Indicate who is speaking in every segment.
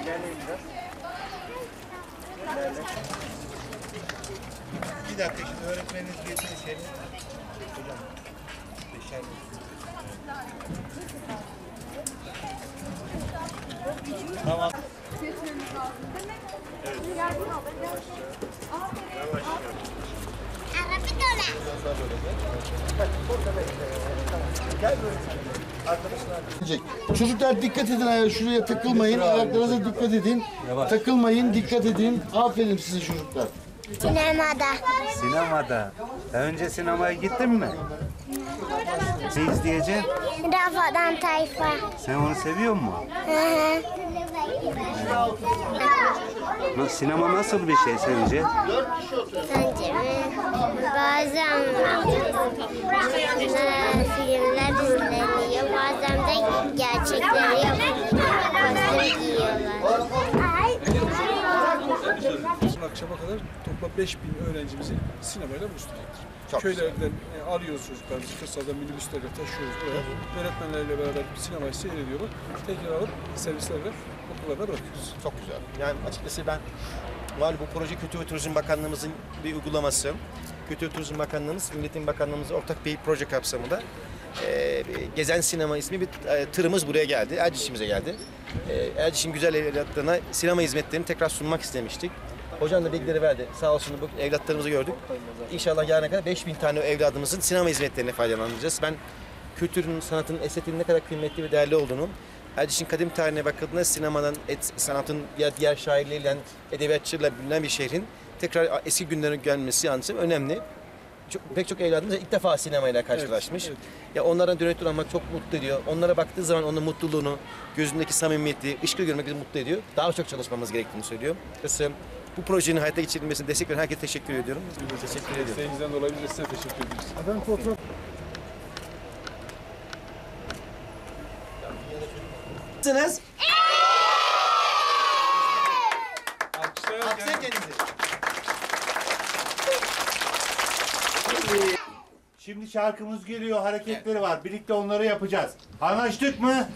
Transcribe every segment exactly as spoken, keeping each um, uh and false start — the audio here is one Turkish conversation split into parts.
Speaker 1: Bir dakika şimdi öğretmeniniz geçin içeri. Hocam. Beşer Tamam. Evet. Yavaş. Gel böyle.
Speaker 2: Çocuklar dikkat edin, şuraya takılmayın, ayaklarınıza dikkat edin. Yavaş. Takılmayın, dikkat edin. Aferin size çocuklar.
Speaker 3: Sinemada.
Speaker 1: Sinemada. Daha önce sinemaya gittin mi? Ne izleyeceksin?
Speaker 3: Rafadan Tayfa.
Speaker 1: Sen onu seviyor musun?
Speaker 3: Hı hı.
Speaker 1: Na- Sinema nasıl bir şey sence?
Speaker 3: Sence mi? Bazen e, filmler izleniyor, bazen de gerçekleri yapıyor. Kostüm giyiyorlar.
Speaker 4: Akşama kadar toplam beş bin öğrencimizi sinemayla buluşturacaktır. Köylerden e, arıyoruz çocuklarımızı, kırsaldan minibüslerle taşıyoruz buraya. Öğretmenlerle beraber sinemayı seyrediyorlar. Tekrar alıp servislerle okullarına bırakıyoruz.
Speaker 5: Çok güzel. Yani açıkçası ben var bu proje Kültür ve Turizm Bakanlığımızın bir uygulaması. Kültür ve Turizm Bakanlığımız, Milliyetin Bakanlığımızla ortak bir proje kapsamında e, Gezen Sinema ismi bir e, tırımız buraya geldi. Erciş'imize geldi. E, Erciş'in güzel evlatlarına sinema hizmetlerini tekrar sunmak istemiştik. Hocam da bilgileri verdi. Sağ olsun bu evlatlarımızı gördük. İnşallah yarına kadar beş bin tane evladımızın sinema hizmetlerine faydalanacağız. Ben kültürün, sanatın, estetiğin ne kadar kıymetli ve değerli olduğunu, Erciş'in kadim tarihine bakıldığında sinemadan, et, sanatın diğer, diğer şairleriyle, edebiyatçılarla bilinen bir şehrin tekrar eski günlerine gelmesi anlamında önemli. Çok, pek çok evladımız ilk defa sinemayla karşılaşmış. Evet, evet. Ya onlardan dönüt olmak çok mutlu ediyor. Onlara baktığı zaman onun mutluluğunu, gözündeki samimiyeti, ışığı görmek bizi mutlu ediyor. Daha çok çalışmamız gerektiğini söylüyor. Kısım bu projenin hayata geçirilmesine destek veren herkese teşekkür ediyorum. Teşekkür ediyorum.
Speaker 4: Desteğinizden dolayı biz de size teşekkür ederiz.
Speaker 2: Ben fotoğraf...
Speaker 5: Nasılsınız?
Speaker 4: Alkışlayalım.
Speaker 1: Şimdi şarkımız geliyor, hareketleri var. Birlikte onları yapacağız. Anlaştık mı?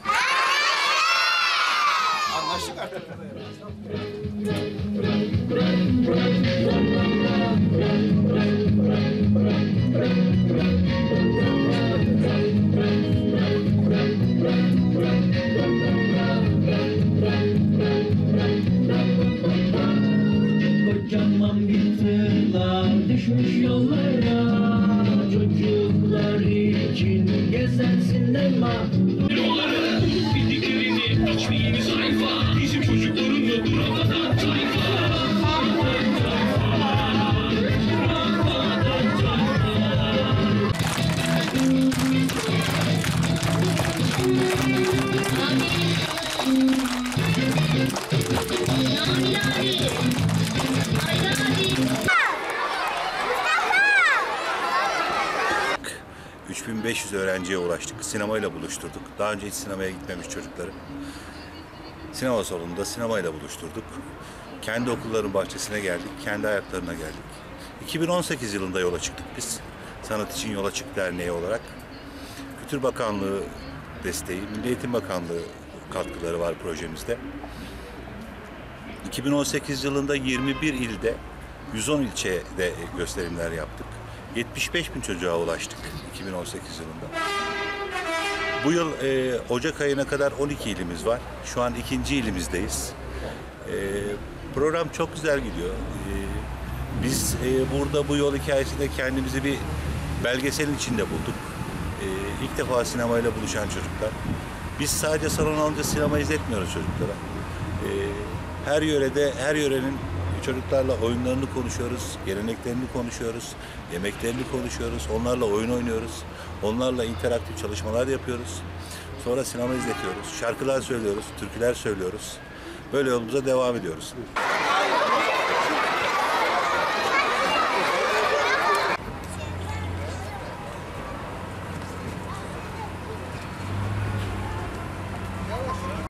Speaker 5: Anlaştık artık.
Speaker 6: Kocaman bir tırlar düşmüş yollara, çocuklar için gezen sinema. Bildiklerini içtiğiniz sayfa, bizim çocukların da duramadan tayfa.
Speaker 7: üç bin beş yüz öğrenciye ulaştık. Sinemayla buluşturduk. Daha önce hiç sinemaya gitmemiş çocukları. Sinema salonunda sinemayla buluşturduk. Kendi okulların bahçesine geldik. Kendi ayaklarına geldik. iki bin on sekiz yılında yola çıktık biz. Sanat için Yola Çık Derneği olarak. Kültür Bakanlığı desteği, Milli Eğitim Bakanlığı katkıları var projemizde. iki bin on sekiz yılında yirmi bir ilde, yüz on ilçede gösterimler yaptık. yetmiş beş bin çocuğa ulaştık iki bin on sekiz yılında. Bu yıl e, Ocak ayına kadar on iki ilimiz var. Şu an ikinci ilimizdeyiz. E, program çok güzel gidiyor. E, biz e, burada bu yol hikayesinde kendimizi bir belgeselin içinde bulduk. E, ilk defa sinemayla buluşan çocuklar. Biz sadece salon alınca sinema izletmiyoruz çocuklara. E, her yörede, her yörenin çocuklarla oyunlarını konuşuyoruz, geleneklerini konuşuyoruz, yemeklerini konuşuyoruz, onlarla oyun oynuyoruz, onlarla interaktif çalışmalar yapıyoruz. Sonra sinema izletiyoruz, şarkılar söylüyoruz, türküler söylüyoruz. Böyle yolumuza devam ediyoruz.